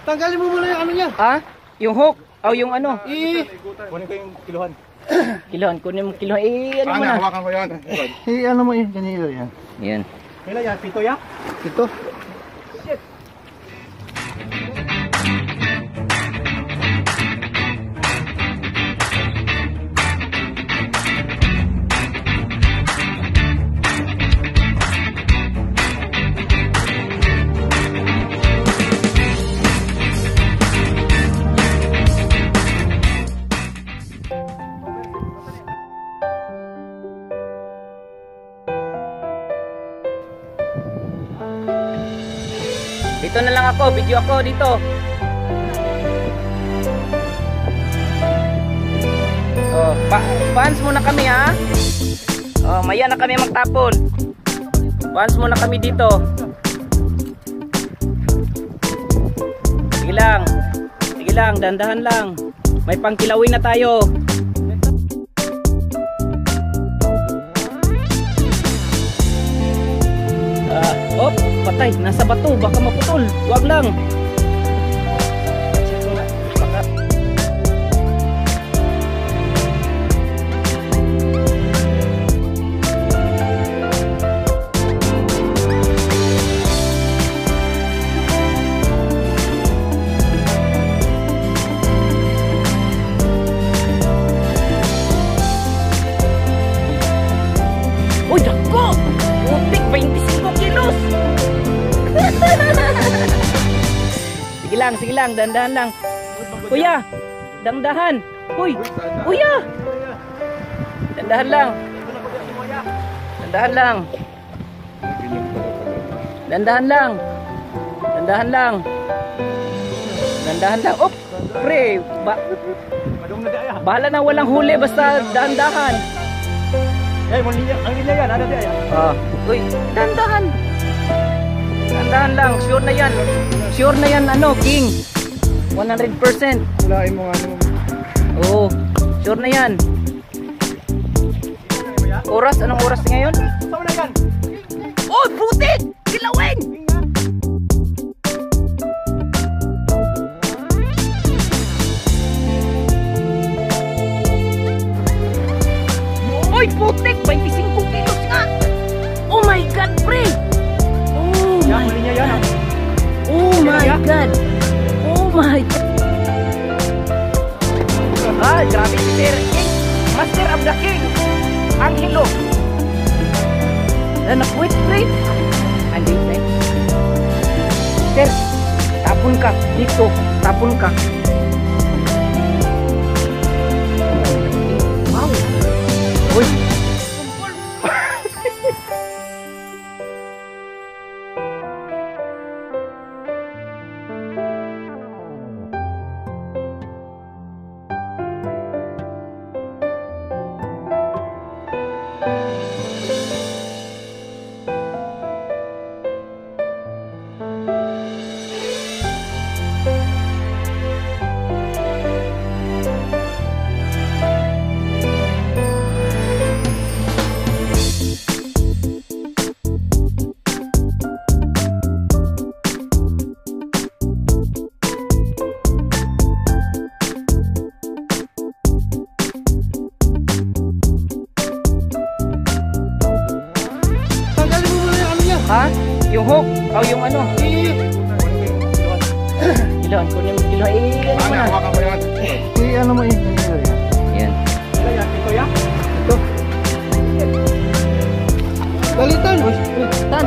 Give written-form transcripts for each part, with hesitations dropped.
Tanggalin mo muna yung ano niya. Ah? Yung hook? O yung ano? Kunin ko yung kiluhan. Kilohan, kunin mo kilohan. Ano mo na? Hawakan ko yan. Ano mo yun, ganito yan. Yan. Kailan yan? Pito ya? Ito. Dito na lang ako, video ako dito. Oh, fans muna kami ha. Oh, maya na kami magtapon. Fans muna kami dito. Sige lang, dandahan lang. May pangkilawin na tayo. Oh, patay, nasa bato, baka maputol. Wag lang. Uy, dako! Putik, 25 kilos! Sige lang, dandahan lang. Kuya, dandahan. Uy, kuya. Dandahan lang. Dandahan lang. Dandahan lang. Dandahan lang. Dandahan lang. Op, pre. Bahala na walang huli, basta dandahan. Eh, ang linya yan, ano di Ah, uy, dandahan. Dandahan lang, sure na yan. Sure na yan, ano, king. 100%. Kulain mo ano. Oo, sure na yan. Oras, anong oras ngayon? Saan na yan? Oh, putik! Kilawin! Oy, putik! 25 kilos nga! Oh my God, pre! Oh Yan, my linya yan. Oh my God! Oh my God! Ah, grabe si Sir King! Master of the King! Angelo! Nakwit, pre! Andito, eh. Sir, tapon ka. Dito, tapon ka. Wow! Uy! Ha? Yung hook? O yung ano? Kilohan, kunin mo kilohan. Ano mo na? Hawakan ko yan. Ano mo yun, ganito yan. Yan. Kailan yan? Pito ya? Ito. Balitan. Tan!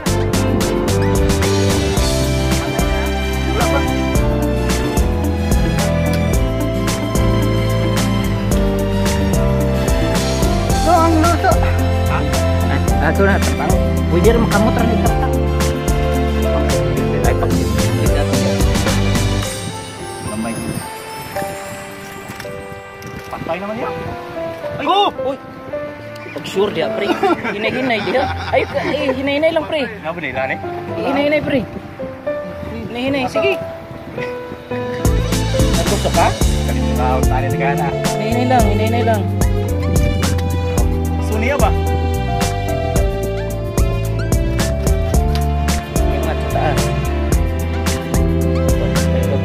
No, ang luto. Ito na, tapang. Pwede rin makamutra ni tapang. Ay, pag-sipit. Lamay. Pantay naman yan. Ay! Oh! Uy! Pag sure dia, pre. Hinay-hinay dia. Ay, hinay-hinay lang, pre. Nga ba nila, eh? Hinay-hinay, pre. Hinay-hinay. Sige. Nagkusok ka? Ganito na, tali na gana. Hinay-hinay lang, hinay-hinay lang. Suniya ba? Ingat sa taas.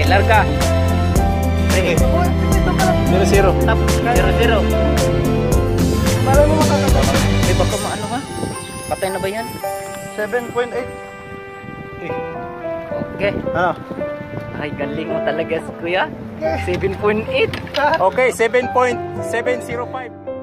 larga. Sige. Zero. Tap, 0-0. Para mo makakapasa. Eh, baka maano ka? Patay na ba yan? 7.8. Okay. Ano? Ay, galing mo talaga, kuya. 7.8. Okay, 7.705.